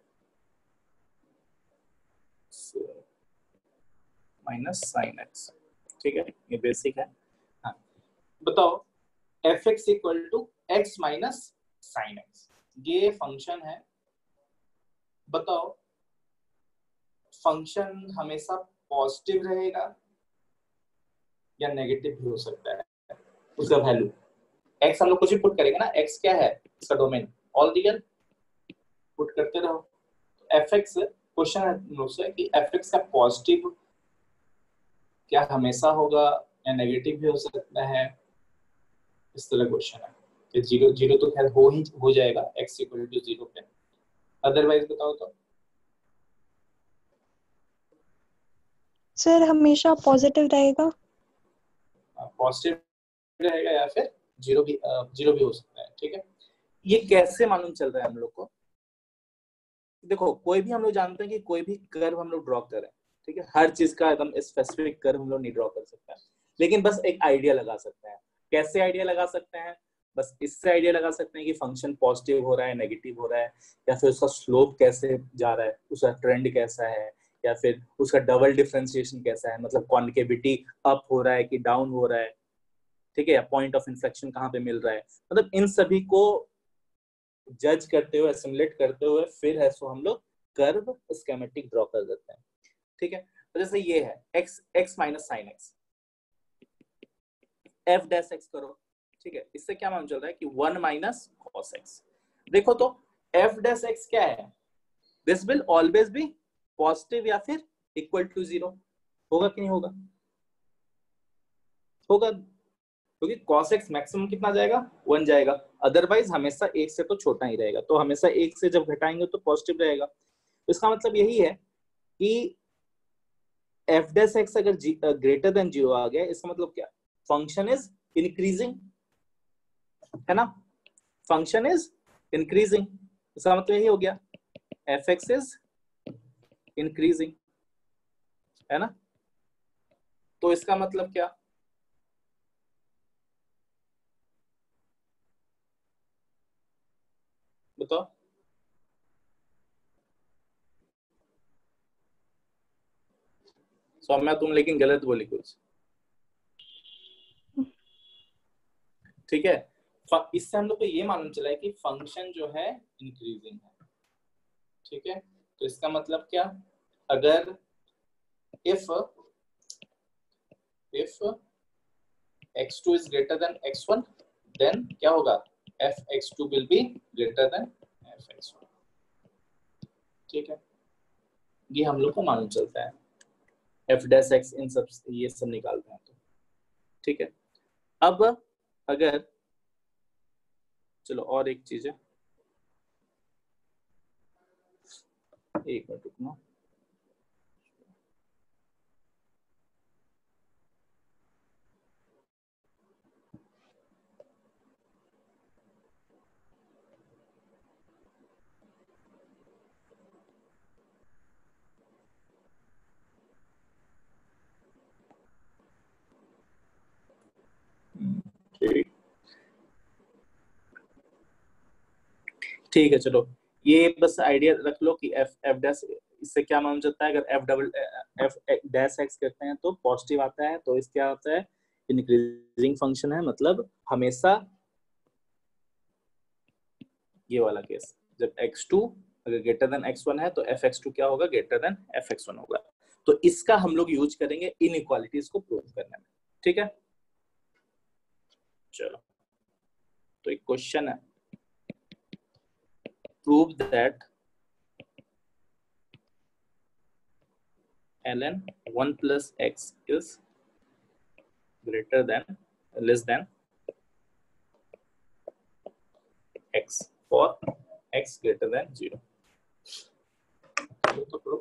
माइनस साइन एक्स, ठीक है, ये बेसिक है। हाँ बताओ fx equal to x minus sine x, ये फंक्शन है, बताओ फंक्शन हमेशा पॉजिटिव रहेगा या नेगेटिव भी हो सकता है, उसका वैल्यू x हम लोग कुछ भी पुट करेंगे ना, x क्या है इसका डोमेन, ऑल रियल पुट करते रहो, fx क्वेश्चन है मुझसे कि fx का पॉजिटिव क्या हमेशा होगा या नेगेटिव भी हो सकता है, इस तरह क्वेश्चन है कि जीरो जीरो तो खैर हो ही हो जाएगा x इक्वल टू जीरो पे, अदरवाइज बताओ तो। सर हमेशा पॉजिटिव रहेगा, पॉजिटिव रहेगा या फिर जीरो भी जीरो भी हो सकता है, ठीक है। ये कैसे मालूम चल रहा है हम लोग को, देखो कोई भी हम लोग जानते हैं कि कोई भी कर्व हम लोग ड्रॉ करें, ठीक है, हर चीज का एकदम स्पेसिफिक कर्व हम लोग नहीं ड्रॉ कर सकते हैं, लेकिन बस एक आइडिया लगा सकते हैं। कैसे आइडिया लगा सकते हैं, बस इससे आइडिया लगा सकते हैं कि फंक्शन पॉजिटिव हो रहा है नेगेटिव हो रहा है, या फिर उसका स्लोप कैसे जा रहा है, उसका ट्रेंड कैसा है, या फिर उसका डबल डिफरेंशिएशन कैसा है, मतलब कॉन्केविटी अप हो रहा है कि डाउन हो रहा है, ठीक है, या पॉइंट ऑफ इन्फ्लेक्शन कहाँ पे मिल रहा है, मतलब इन सभी को जज करते हुए एसिमुलेट करते हुए फिर है सो हम लोग कर्व स्कीमेटिक ड्रॉ कर देते हैं, ठीक है। तो जैसे ये है x x minus sine x, f dash x करो, ठीक है, इससे क्या मालूम चल रहा है कि वन माइनस कॉस एक्स, देखो तो एफ डैश एक्स क्या है, this will always be positive या फिर इक्वल टू जीरो, होगा कि नहीं होगा? होगा, क्योंकि cos x मैक्सिमम कितना जाएगा, वन जाएगा, अदरवाइज हमेशा एक से तो छोटा ही रहेगा, तो हमेशा एक से जब घटाएंगे तो पॉजिटिव रहेगा। तो इसका मतलब यही है कि एफ डैश एक्स अगर ग्रेटर देन जीरो आ गया, इसका मतलब क्या, फंक्शन इज इंक्रीजिंग, है ना, फंक्शन इज इंक्रीजिंग, इसका मतलब यही हो गया एफ एक्स इज इंक्रीजिंग, है ना। तो इसका मतलब क्या, बताओ। सौम्या तुम लेकिन गलत बोली कुछ, ठीक है। इससे हम लोग को ये मालूम चला है कि फंक्शन जो है इंक्रीजिंग है, ठीक है। तो इसका मतलब क्या, अगर if if x two is greater than x one, then क्या होगा, f x two will be greater than f x one, ठीक है। ये हम लोग को मालूम चलता है, एफ डैश एक्स इन सब ये सब निकालते हैं तो, ठीक है। अब अगर चलो और एक चीज है, एक मिनट रुकना, ठीक ठीक है। चलो ये बस आइडिया रख लो कि एफ एफ डैश, इससे क्या मालूम चलता है, अगर f double f dash x करते हैं तो पॉजिटिव आता है, तो इस क्या होता है, इंक्रीजिंग फंक्शन है, मतलब हमेशा ये वाला केस, जब एक्स टू अगर ग्रेटर देन एक्स वन है तो एफ एक्स टू क्या होगा, greater than f x one होगा। तो इसका हम लोग यूज करेंगे इनइक्वालिटीज को प्रूव करने में, ठीक है। चलो तो एक क्वेश्चन है, prove that ln one plus x is greater than less than x for x greater than zero। तो प्रूव,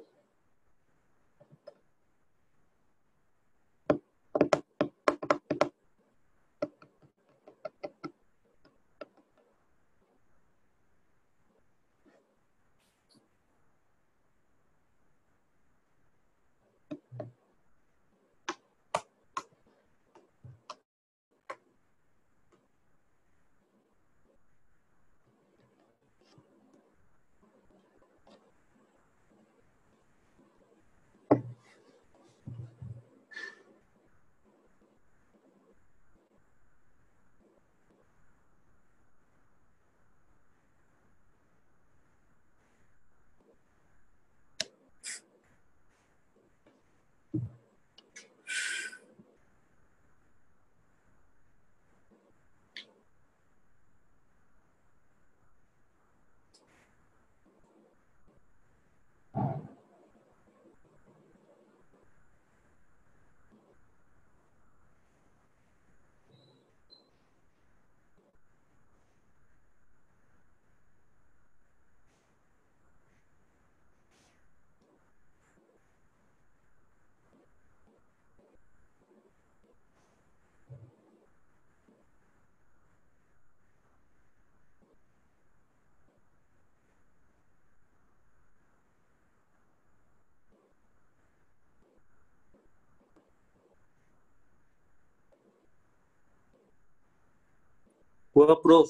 हुआ प्रूफ।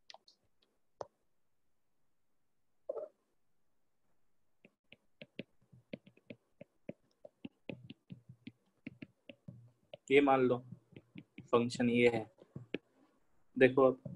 ये मान लो फंक्शन ये है, देखो अब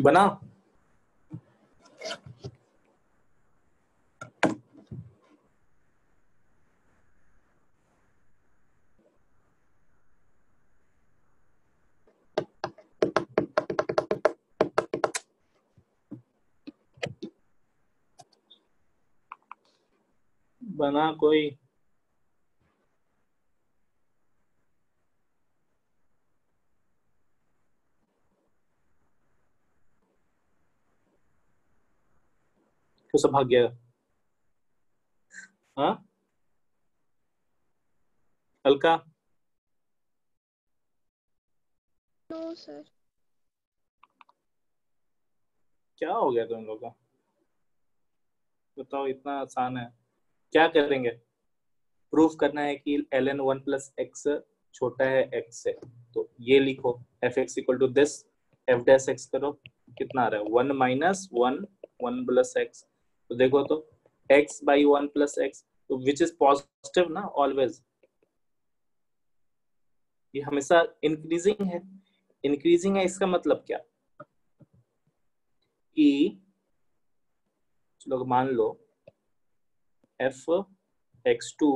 बना बना कोई? क्यों सब भाग गया? हाँ हल्का नो सर। क्या हो गया तुम लोग का? बताओ, इतना आसान है। क्या करेंगे? प्रूफ करना है कि ln वन प्लस एक्स छोटा है x से, तो ये लिखो f x equal to this, f dash x करो, कितना आ रहा है? One minus one, one plus x. तो देखो तो x by one plus x, तो विच इज पॉजिटिव ना ऑलवेज, ये हमेशा इंक्रीजिंग है। इंक्रीजिंग है इसका मतलब क्या कि चलो मान लो f x two,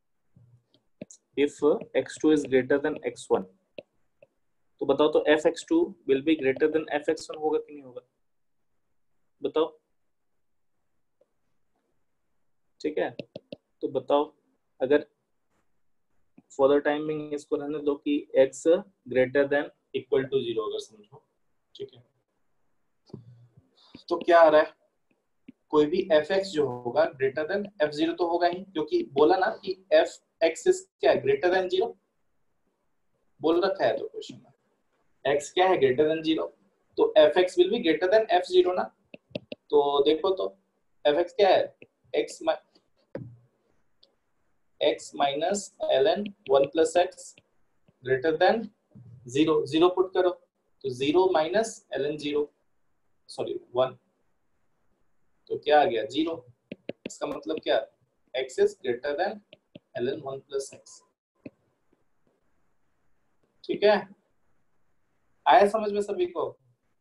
if x two is greater than x one, तो बताओ तो f x two will be greater than f x one होगा कि नहीं होगा? बताओ। ठीक है, तो बताओ, अगर फॉर द टाइम बिंग इसको रहने दो कि x greater than equal to zero अगर समझो, ठीक है, तो क्या आ रहा है? कोई भी fx जो होगा ग्रेटर देन एफ जीरो तो होगा ही, क्योंकि बोला ना कि एफ एक्स इज क्या है? ग्रेटर देन जीरो बोल रखा है तो क्वेश्चन में x क्या है? ग्रेटर देन जीरो, तो fx will be greater than f zero ना। तो देखो तो fx क्या है? x x minus ln one plus x greater than zero, zero put करो तो zero minus ln zero, sorry one, तो क्या आ गया? जीरो। इसका मतलब क्या? x is greater than ln one plus x. ठीक है, आया समझ में सभी को?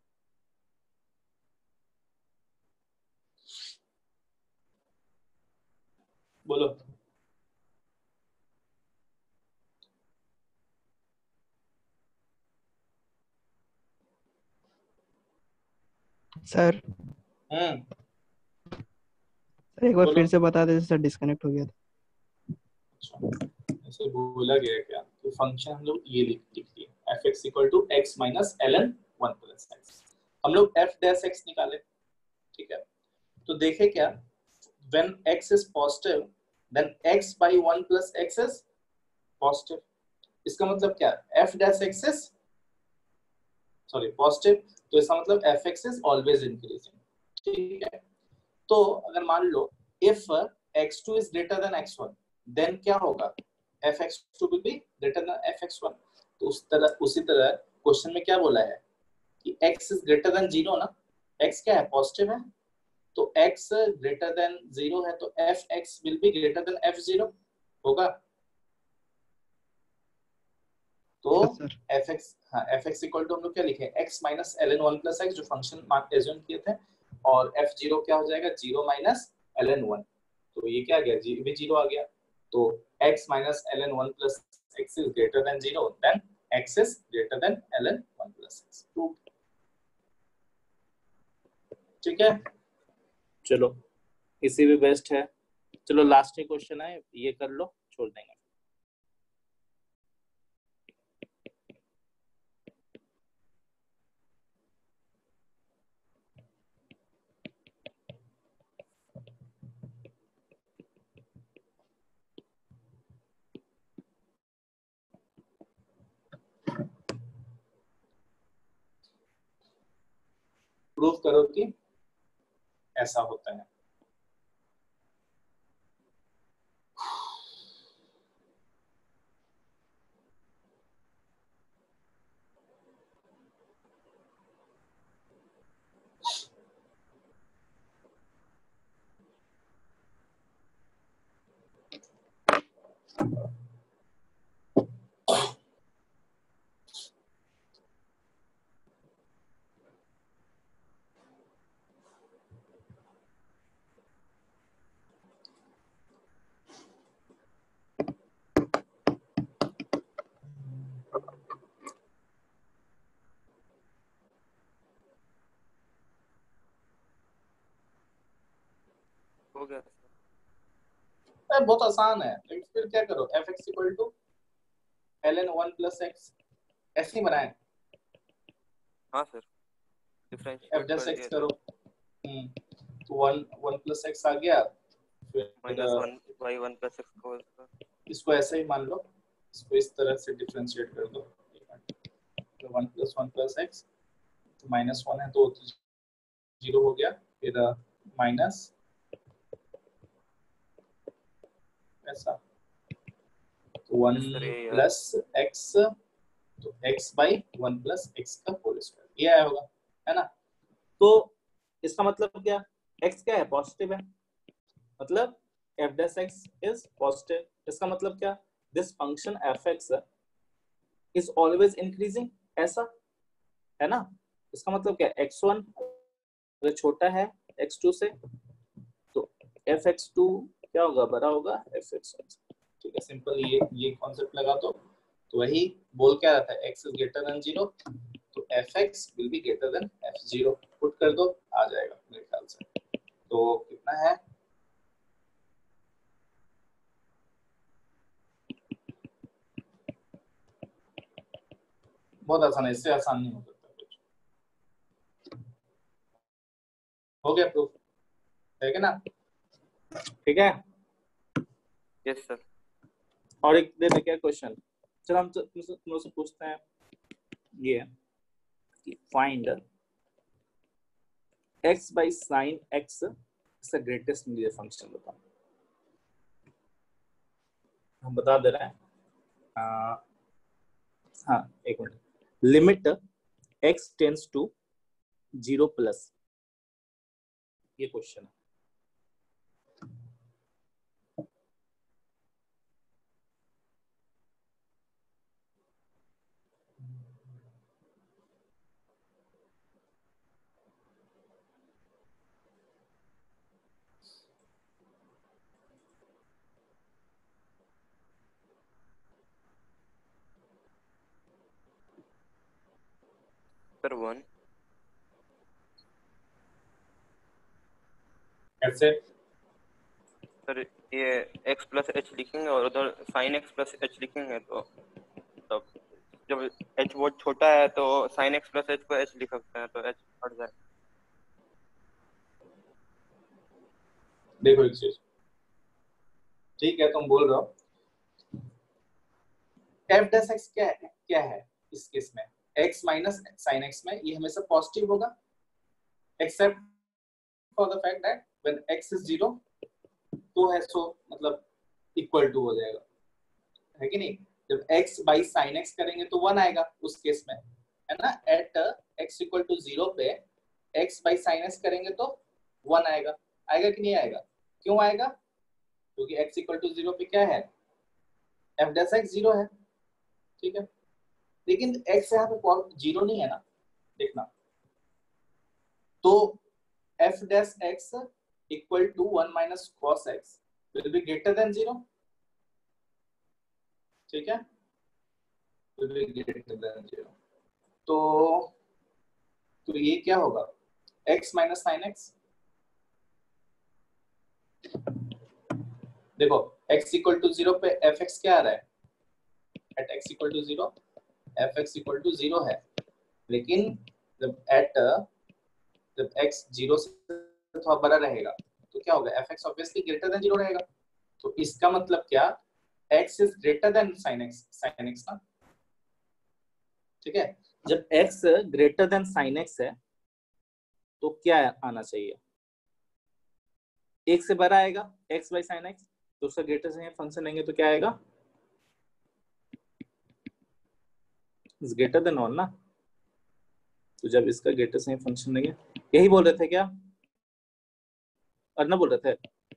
बोलो। सर हम्म एक बार बोलो। फिर से बता दे सर, डिस्कनेक्ट हो गया था। अच्छा, ऐसे बोला गया क्या? तो फंक्शन हम लोग ये लिख लिख दिए, f x equal to x minus ln one plus x. हम लोग एफ डैश एक्स निकाले, ठीक है, तो देखे क्या? when x is positive then x by one plus x is positive। इसका मतलब क्या? f dash x is sorry positive, तो इसका मतलब fx is always increasing। ठीक है, तो अगर मान लो if x two is greater than x one then क्या होगा? F x two will be greater than f x one. तो उस तरह उसी तरह क्वेश्चन में क्या बोला है कि x is greater than zero ना, x क्या है? पॉजिटिव है, तो x ग्रेटर देन जीरो है, तो f x will be greater than f zero होगा। तो एफ एक्स, हाँ एफ एक्स इक्वल टू हम लोग क्या लिखे? x minus ln one plus x जो फंक्शन मान एज्यूम किए थे, और एफ जीरो क्या हो जाएगा? जीरो माइनस ln वन, तो ये क्या आ गया? जी भी जीरो आ गया, तो x minus ln one plus x is greater than zero, then x is greater than ln one plus x. ठीक है, चलो इसी भी बेस्ट है। चलो लास्ट क्वेश्चन है, ये कर लो, छोड़ देंगे। प्रूफ करो कि ऐसा होता है। गया अरे बहुत आसान है, लेकिन फिर क्या करो, f x equal to l n one plus x ऐसे ही बनाए, हाँ सर एफ डिफरेंशिएट डैश कर एक्स दिया करो, हम्म तो वन वन प्लस एक्स आ गया, फिर minus one by one plus x का होल स्क्वायर। इसको ऐसे ही मान लो, इसको इस तरह से डिफरेंशिएट कर दो, तो one plus one plus x, तो माइनस वन है तो जीरो हो गया, फिर माइनस ऐसा, तो वन सर ये यार प्लस एक्स, तो x by one plus x का होल स्क्वायर, ये आया होगा, है ना। तो इसका मतलब क्या, x क्या है, पॉजिटिव है, मतलब f dash x is positive. इसका मतलब क्या, this function fx is always increasing, ऐसा है ना। इसका मतलब क्या, एक्स वन अगर छोटा है एक्स टू से तो एफ एक्स टू क्या होगा, बड़ा होगा एफ एक्स वन से। ठीक है, सिंपल ये ये कॉन्सेप्ट लगा दो, तो वही बोल क्या रहा था, x is greater than zero, तो fx will be greater than f zero, put कर दो, आ जाएगा मेरे ख्याल से। तो कितना है, बहुत आसान है, इससे आसान नहीं हो सकता कुछ। हो गया प्रूफ, है कि ना, ठीक है। यस सर और एक दे दे क्या क्वेश्चन, चलो हम तुमसे तुमसे पूछते हैं, ये कि find x by sin x is the greatest million function, बताओ। हम बता दे रहे हैं, आ, हाँ एक minute, limit x tends to zero plus, ये क्वेश्चन है। सर वन कैसे, सर ये x प्लस एच लिखेंगे और उधर साइन x प्लस एच लिखेंगे, तो तब जब h बहुत छोटा है तो साइन x प्लस एच को h लिख सकते हैं, तो h हट जाए। देखो एक चीज, ठीक है तुम बोल रहे हो f डैश x क्या है, क्या है इस केस में, x माइनस साइन x में ये हमेशा पॉजिटिव होगा, except for the fact that when x is zero तो है सो मतलब इक्वल टू हो जाएगा, है कि नहीं। जब x बाई साइन x करेंगे तो वन आएगा उस केस में, है ना। At x equal to zero पे x बाई साइन x करेंगे तो वन आएगा, आएगा कि नहीं आएगा, क्यों आएगा, क्योंकि x इक्वल टू जीरो पे क्या है, f डैश x जीरो है, ठीक है। लेकिन x यहाँ पे जीरो नहीं है ना, देखना, तो f dash x equal to one minus cos x will be greater than zero, ठीक है, will be greater than zero. तो तो ये क्या होगा, x माइनस साइन x, देखो x इक्वल टू जीरो पे fx क्या आ रहा है, at x equal to zero fx equal to zero है, लेकिन जब एट जब x जीरो से थोड़ा बड़ा रहेगा तो क्या होगा, fx obviously greater than zero रहेगा, तो इसका मतलब क्या, x is greater than sin x, sin x ना, ठीक है। जब x greater than sin x है तो क्या आना चाहिए, एक से बड़ा आएगा x बाई साइन x, तो उसका ग्रेटर से फंक्शन लेंगे तो क्या आएगा, इज ग्रेटर देन वन ना, तो जब इसका ग्रेटर से फंक्शन लेंगे, यही बोल रहे थे क्या, और ना बोल रहे थे,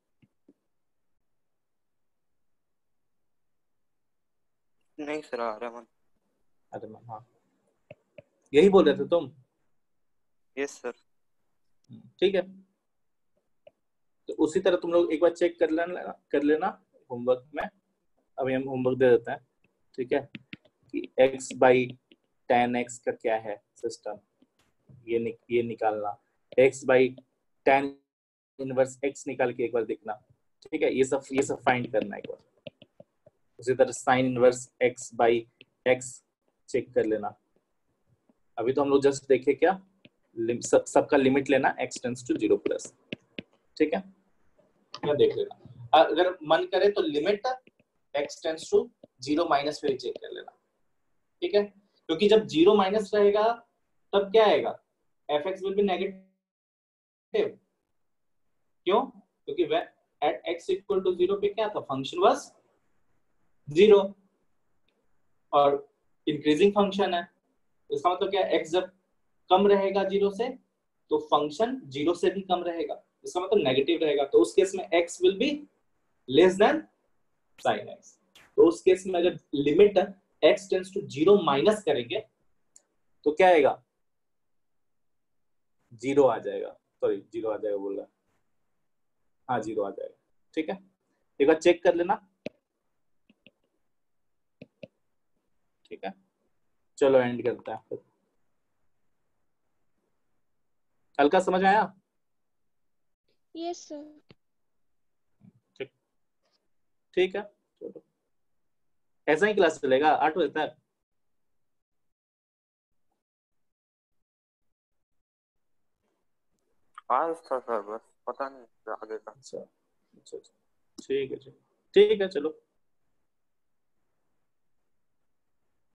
नहीं सर आ रहा है, अरे हाँ यही बोल रहे थे तुम, यस सर ठीक है। तो उसी तरह तुम लोग एक बार चेक कर लेना कर लेना होमवर्क में, अभी हम होमवर्क दे देते हैं, ठीक है, कि x बाई टेन एक्स का क्या है सिस्टम, ये नि, ये निकालना, x by tan inverse x निकाल के एक बार देखना, ठीक है। ये सब ये सब फाइंड करना एक बार। उसी तरह sine inverse x by x check कर लेना। अभी तो हम लोग जस्ट देखे क्या, लिम, सब सबका लिमिट लेना x tends to zero plus, ठीक है। क्या देख लेना, अगर मन करे तो limit x tends to zero minus फिर चेक कर लेना, ठीक है। क्योंकि जब जीरो माइनस रहेगा तब क्या आएगा, fx विल बी नेगेटिव। क्यों? क्योंकि at x equal to zero पे क्या था, फंक्शन वाज जीरो और इंक्रीजिंग फंक्शन है। इसका मतलब क्या, x जब कम रहेगा जीरो से तो फंक्शन जीरो से भी कम रहेगा, इसका मतलब नेगेटिव रहेगा। तो उस केस में x will be less than sin x। तो उस केस में अगर limit x tends to zero minus करेंगे तो क्या आएगा, जीरो आ जाएगा, सॉरी जीरो आ जाएगा बोल रहा, हाँ जीरो आ जाएगा, ठीक है। एक बार चेक कर लेना, ठीक है। चलो एंड करते हैं। हल्का समझ आया? Yes sir. ठीक ठीक है, चलो ऐसा ही क्लास चलेगा आठ बजे तक। आज था सर, बस पता नहीं आगे का। अच्छा अच्छा अच्छा, ठीक है ठीक ठीक है चलो।